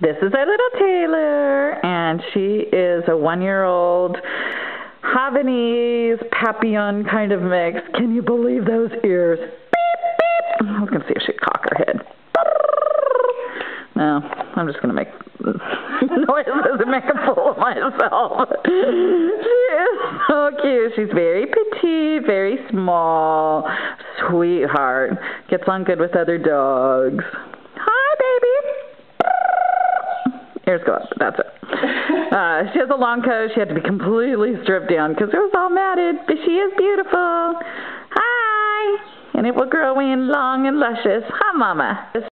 This is our little Taylor, and she is a 1-year-old Havanese Papillon kind of mix. Can you believe those ears? Beep, beep. I was going to see if she'd cock her head. No, I'm just going to make noises and make a fool of myself. She is so cute. She's very petite, very small, sweetheart. Gets on good with other dogs. Hi, baby. Ears go up. That's it. She has a long coat. She had to be completely stripped down because it was all matted, but she is beautiful. Hi. And it will grow in long and luscious. Hi, Mama.